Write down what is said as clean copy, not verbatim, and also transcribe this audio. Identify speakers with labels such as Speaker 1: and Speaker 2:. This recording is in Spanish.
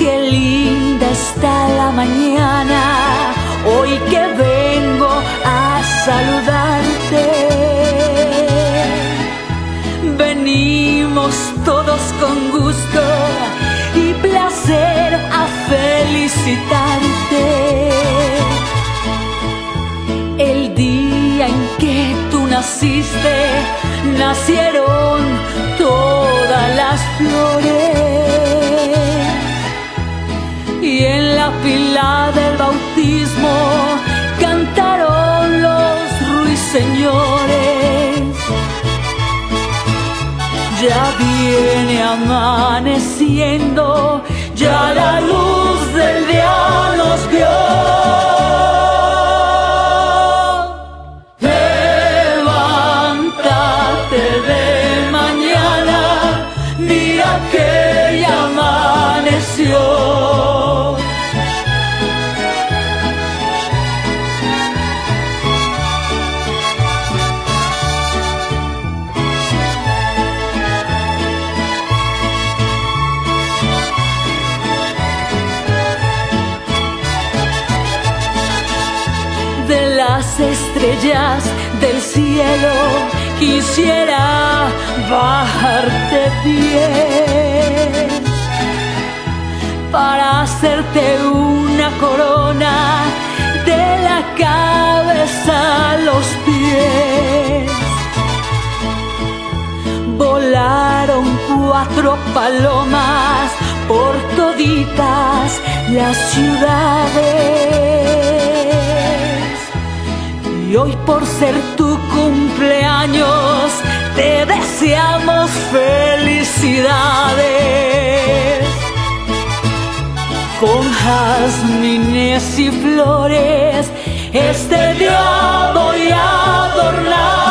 Speaker 1: qué linda está la mañana, hoy que vengo a saludarte. Venimos todos con gusto y placer a felicitarte. El día en que tú naciste, nacieron todas las flores, y en la pila del bautismo cantaron los ruiseñores. Ya viene amaneciendo, ya la luz del día nos vio. Levántate de mañana, mira que ya amaneció. De las estrellas del cielo quisiera bajarte pies para hacerte una corona de la cabeza a los pies. Volaron 4 palomas por toditas las ciudades, y hoy por ser tu cumpleaños te deseamos felicidades. Con jazmines y flores este día voy a adornar.